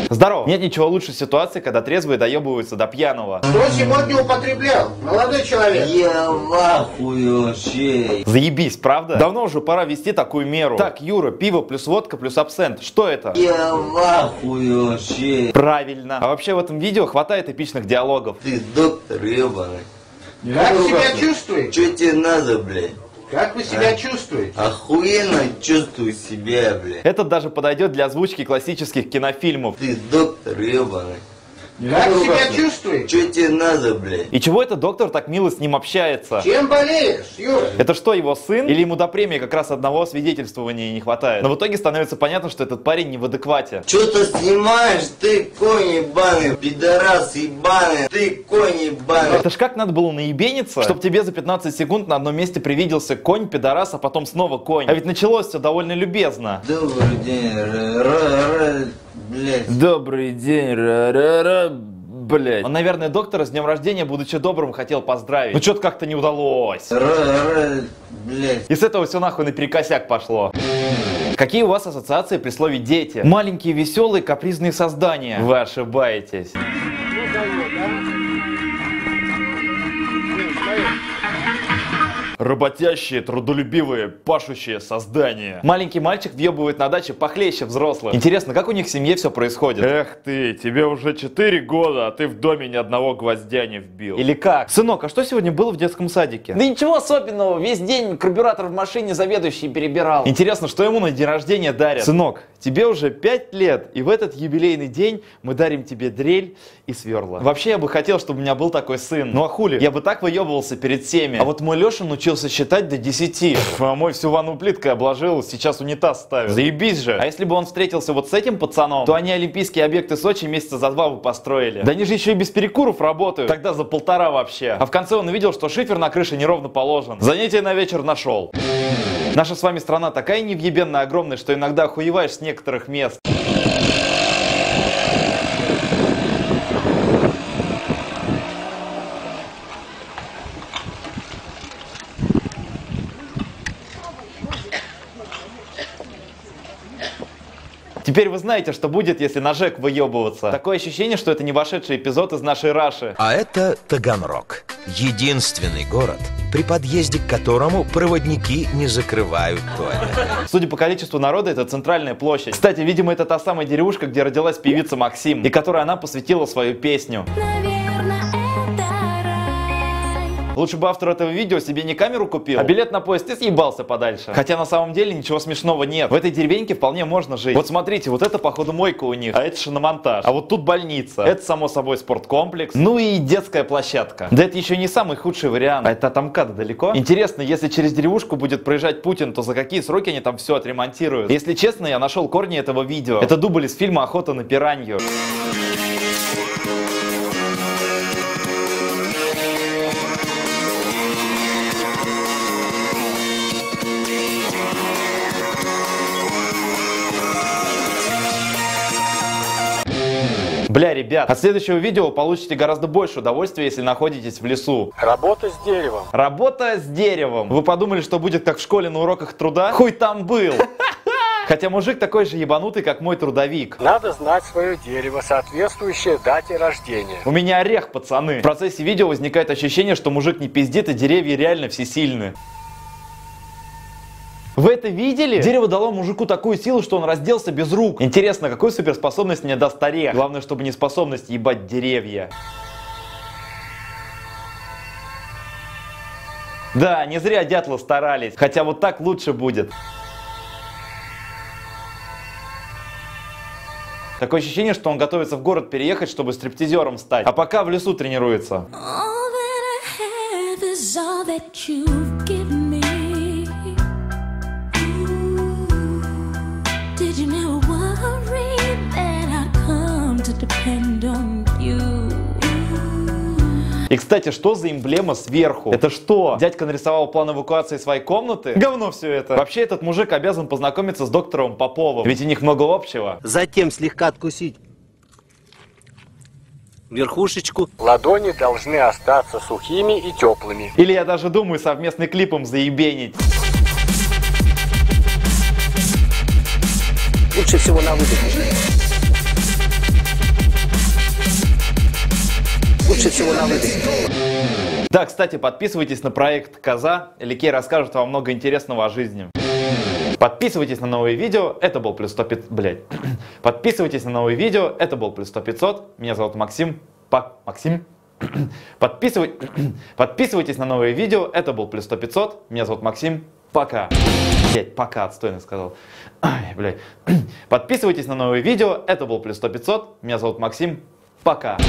Здорово. Нет ничего лучше ситуации, когда трезвые доебываются до пьяного. Что сегодня употреблял, молодой человек? Я в ахуе вообще. Заебись, правда? Давно уже пора вести такую меру. Так, Юра, пиво плюс водка плюс абсент. Что это? Я в ахуе вообще. Правильно. А вообще в этом видео хватает эпичных диалогов. Ты доктор ебаный. Как себя чувствуете? Че тебе надо, блядь? Как вы себя чувствуете? Охуенно чувствую себя, блядь. Этот даже подойдет для озвучки классических кинофильмов. Ты доктор ебаный. Как себя чувствуете? Че тебе надо, блядь? И чего этот доктор так мило с ним общается? Чем болеешь, Юра? Это что, его сын? Или ему до премии как раз одного свидетельствования не хватает? Но в итоге становится понятно, что этот парень не в адеквате. Че ты снимаешь? Ты конь ебаный, пидорас ебаный, ты конь ебаный. Это ж как надо было наебениться, чтобы тебе за 15 секунд на одном месте привиделся конь, пидорас, а потом снова конь. А ведь началось все довольно любезно. Добрый день, блядь. Добрый день, блять. Он, наверное, доктора с днем рождения, будучи добрым, хотел поздравить. Но что-то как-то не удалось. Блядь. И с этого все нахуй наперекосяк пошло. Какие у вас ассоциации при слове «дети»? Маленькие, веселые, капризные создания. Вы ошибаетесь. Работящие, трудолюбивые, пашущие создания. Маленький мальчик въебывает на даче похлеще взрослых. Интересно, как у них в семье все происходит? Эх ты, тебе уже 4 года, а ты в доме ни одного гвоздя не вбил. Или как? Сынок, а что сегодня было в детском садике? Да ничего особенного, весь день карбюратор в машине заведующий перебирал. Интересно, что ему на день рождения дарят? Сынок, тебе уже 5 лет, и в этот юбилейный день мы дарим тебе дрель и сверла. Вообще, я бы хотел, чтобы у меня был такой сын. Ну а хули? Я бы так выебывался перед всеми. А вот мой Леша научился считать до 10. А мой всю ванну плиткой обложил, сейчас унитаз ставит. Заебись же. А если бы он встретился вот с этим пацаном, то они олимпийские объекты Сочи месяца за 2 бы построили. Да они же еще и без перекуров работают. Тогда за 1,5 вообще. А в конце он увидел, что шифер на крыше неровно положен. Занятие на вечер нашел. Наша с вами страна такая невъебенная огромная, что иногда охуеваешь с некоторых мест. Теперь вы знаете, что будет, если на ЖЭК выебываться. Такое ощущение, что это не вошедший эпизод из нашей Раши. А это Таганрог. Единственный город, при подъезде к которому проводники не закрывают туалет. Судя по количеству народа, это центральная площадь. Кстати, видимо, это та самая деревушка, где родилась певица Максим, и которой она посвятила свою песню. Лучше бы автор этого видео себе не камеру купил, а билет на поезд и съебался подальше. Хотя на самом деле ничего смешного нет. В этой деревеньке вполне можно жить. Вот смотрите, вот это походу мойка у них, а это шиномонтаж. А вот тут больница. Это само собой спорткомплекс. Ну и детская площадка. Да это еще не самый худший вариант. А это от МКАДа далеко? Интересно, если через деревушку будет проезжать Путин, то за какие сроки они там все отремонтируют? Если честно, я нашел корни этого видео. Это дубль из фильма «Охота на пиранью». Бля, ребят, от следующего видео вы получите гораздо больше удовольствия, если находитесь в лесу. Работа с деревом. Работа с деревом. Вы подумали, что будет как в школе на уроках труда? Хуй там был. Хотя мужик такой же ебанутый, как мой трудовик. Надо знать свое дерево, соответствующее дате рождения. У меня орех, пацаны. В процессе видео возникает ощущение, что мужик не пиздит, и деревья реально всесильны. Вы это видели? Дерево дало мужику такую силу, что он разделся без рук. Интересно, какую суперспособность мне даст орех? Главное, чтобы не способность ебать деревья. Да, не зря дятлы старались. Хотя вот так лучше будет. Такое ощущение, что он готовится в город переехать, чтобы стриптизером стать. А пока в лесу тренируется. И, кстати, что за эмблема сверху? Это что? Дядька нарисовал план эвакуации своей комнаты? Говно все это. Вообще, этот мужик обязан познакомиться с доктором Поповым. Ведь у них много общего. Затем слегка откусить верхушечку. Ладони должны остаться сухими и теплыми. Или я даже думаю совместный клипом заебенить. Лучше всего на выдохе. лучше всего на выдохе. Да, кстати, подписывайтесь на проект Коза. Ликей расскажет вам много интересного о жизни. Подписывайтесь на новые видео. Это был плюс 100 500. Блять. Подписывайтесь на новые видео. Это был плюс 100 500. Меня зовут Максим. Максим. Подписывайтесь на новые видео. Это был плюс 100 500. Меня зовут Максим. Пока. Блять, пока, отстойно сказал. Ай, блядь. Подписывайтесь на новые видео. Это был плюс 100 500. Меня зовут Максим. Пока.